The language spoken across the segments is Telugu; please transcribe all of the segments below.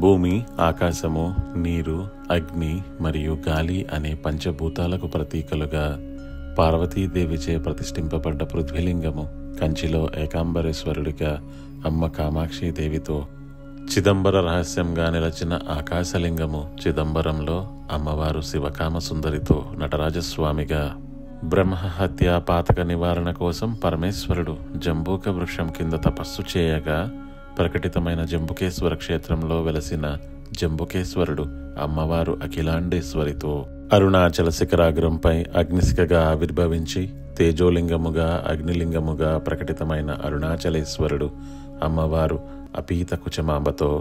భూమి, ఆకాశము, నీరు, అగ్ని మరియు గాలి అనే పంచభూతాలకు ప్రతీకలుగా పార్వతీదేవిచే ప్రతిష్ఠింపబడ్డ పృథ్వీలింగము కంచిలో ఏకాంబరేశ్వరుడిగా అమ్మ కామాక్షిదేవితో చిదంబర రహస్యంగా నిలచిన ఆకాశలింగము చిదంబరంలో అమ్మవారు శివకామ సుందరితో నటరాజస్వామిగా బ్రహ్మహత్య పాతక నివారణ కోసం పరమేశ్వరుడు జంబూక వృక్షం కింద తపస్సు చేయగా ప్రకటితమైన జంబుకేశ్వర క్షేత్రంలో వెలసిన జంబుకేశ్వరుడు అమ్మవారు అఖిలాండేశ్వరితో అరుణాచల శిఖరాగ్రంపై అగ్నిశిఖగా ఆవిర్భవించి తేజోలింగముగా అగ్నిలింగముగా ప్రకటితమైన అరుణాచలేశ్వరుడు అమ్మవారు అపీత కుచమాంబతో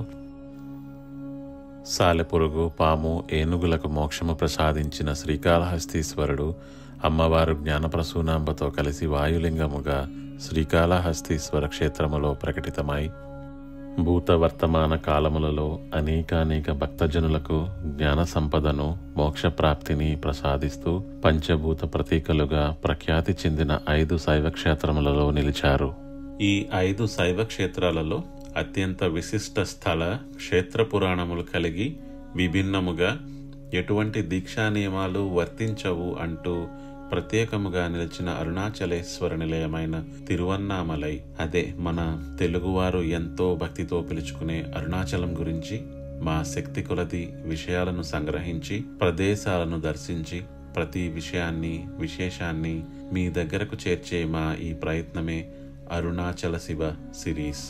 సాలెపురుగు, పాము, ఏనుగులకు మోక్షము ప్రసాదించిన శ్రీకాళహస్తీశ్వరుడు అమ్మవారు జ్ఞానప్రసూనాంబతో కలిసి వాయులింగముగా శ్రీకాళహస్తీశ్వర క్షేత్రములో ప్రకటితమై భూత వర్తమాన కాలములలో అనేకానేక భక్తజనులకు జ్ఞాన సంపదను, మోక్ష ప్రాప్తిని ప్రసాదిస్తూ పంచభూత ప్రతీకలుగా ప్రఖ్యాతి చెందిన 5 శైవ క్షేత్రములలో నిలిచారు. ఈ 5 శైవ క్షేత్రాలలో అత్యంత విశిష్ట స్థల క్షేత్ర పురాణములు కలిగి విభిన్నముగా ఎటువంటి దీక్షా నియమాలు వర్తించవు అంటూ ప్రత్యేకముగా నిలిచిన అరుణాచలేశ్వర నిలయమైన తిరువన్నామలై, అదే మన తెలుగువారు ఎంతో భక్తితో పిలుచుకునే అరుణాచలం గురించి మా శక్తి కొలది విషయాలను సంగ్రహించి ప్రదేశాలను దర్శించి ప్రతి విషయాన్ని విశేషాన్ని మీ దగ్గరకు చేర్చే మా ఈ ప్రయత్నమే అరుణాచల శివ సిరీస్.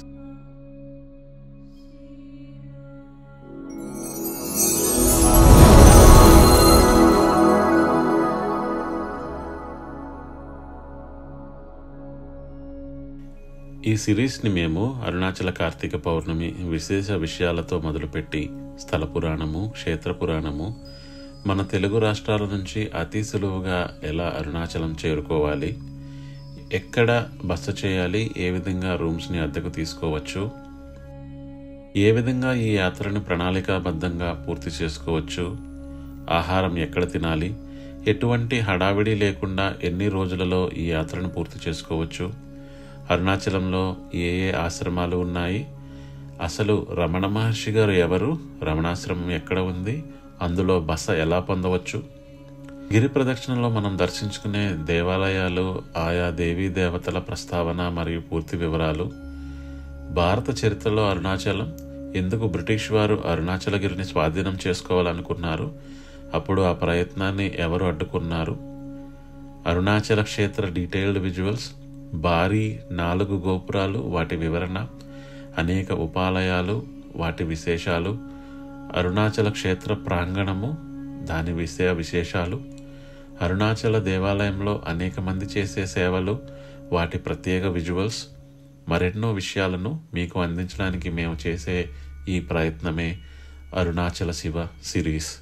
ఈ సిరీస్ని మేము అరుణాచల కార్తీక పౌర్ణమి విశేష విషయాలతో మొదలుపెట్టి స్థల పురాణము, క్షేత్ర పురాణము, మన తెలుగు రాష్ట్రాల నుంచి అతి సులువుగా ఎలా అరుణాచలం చేరుకోవాలి, ఎక్కడ బస చేయాలి, ఏ విధంగా రూమ్స్ని అద్దెకు తీసుకోవచ్చు, ఏ విధంగా ఈ యాత్రను ప్రణాళికాబద్ధంగా పూర్తి చేసుకోవచ్చు, ఆహారం ఎక్కడ తినాలి, ఎటువంటి హడావిడి లేకుండా ఎన్ని రోజులలో ఈ యాత్రను పూర్తి చేసుకోవచ్చు, అరుణాచలంలో ఏ ఏ ఆశ్రమాలు ఉన్నాయి, అసలు రమణ మహర్షి గారు ఎవరు, రమణాశ్రమం ఎక్కడ ఉంది, అందులో బస ఎలా పొందవచ్చు, గిరి ప్రదక్షిణలో మనం దర్శించుకునే దేవాలయాలు, ఆయా దేవీ దేవతల ప్రస్తావన మరియు పూర్తి వివరాలు, భారత చరిత్రలో అరుణాచలం, ఎందుకు బ్రిటిష్ వారు అరుణాచలగిరిని స్వాధీనం చేసుకోవాలనుకున్నారు, అప్పుడు ఆ ప్రయత్నాన్ని ఎవరు అడ్డుకున్నారు, అరుణాచల క్షేత్ర డీటెయిల్డ్ విజువల్స్, భారీ 4 గోపురాలు వాటి వివరణ, అనేక ఉపాలయాలు వాటి విశేషాలు, అరుణాచల క్షేత్ర ప్రాంగణము దాని విశేషాలు, అరుణాచల దేవాలయంలో అనేక మంది చేసే సేవలు వాటి ప్రత్యేక విజువల్స్, మరెన్నో విషయాలను మీకు అందించడానికి మేము చేసే ఈ ప్రయత్నమే అరుణాచల శివ సిరీస్.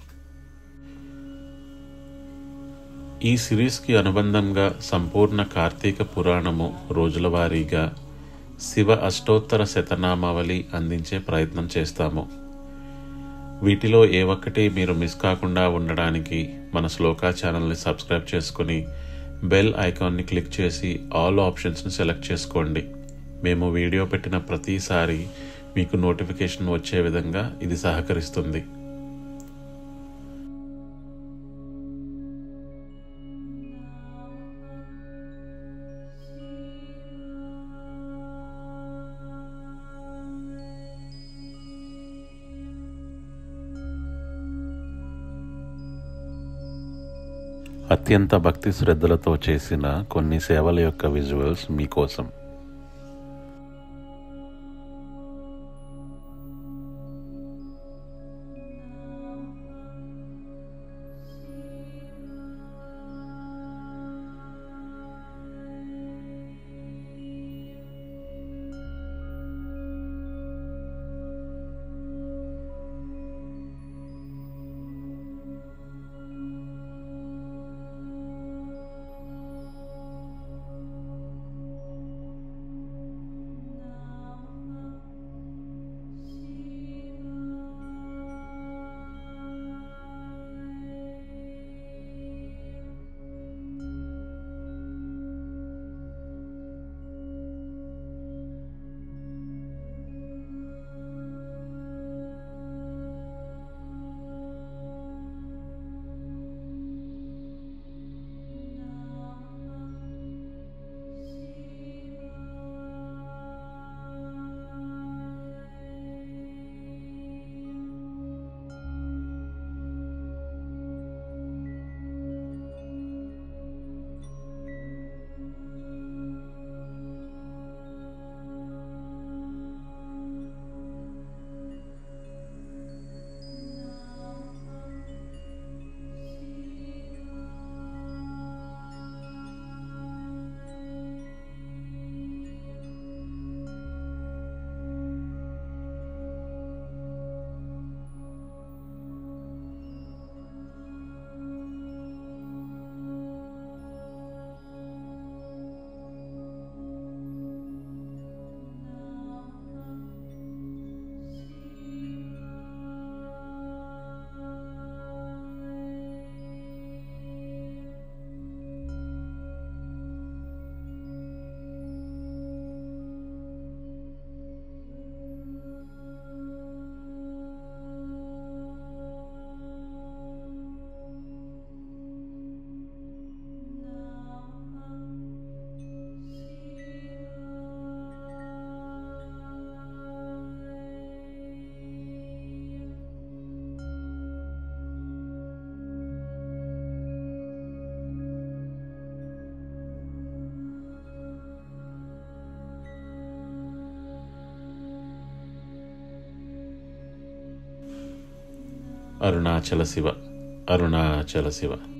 ఈ సిరీస్కి అనుబంధంగా సంపూర్ణ కార్తీక పురాణము రోజుల వారీగా శివ అష్టోత్తర శతనామావళి అందించే ప్రయత్నం చేస్తాము. వీటిలో ఏ ఒక్కటి మీరు మిస్ కాకుండా ఉండడానికి మన శ్లోకా ఛానల్ని సబ్స్క్రైబ్ చేసుకుని బెల్ ఐకాన్ని క్లిక్ చేసి ఆల్ ఆప్షన్స్ని సెలెక్ట్ చేసుకోండి. మేము వీడియో పెట్టిన ప్రతిసారి మీకు నోటిఫికేషన్ వచ్చే విధంగా ఇది సహకరిస్తుంది. అత్యంత భక్తి శ్రద్ధలతో చేసిన కొన్ని సేవల యొక్క విజువల్స్ మీకోసం. అరుణాచల శివ, అరుణాచల శివ.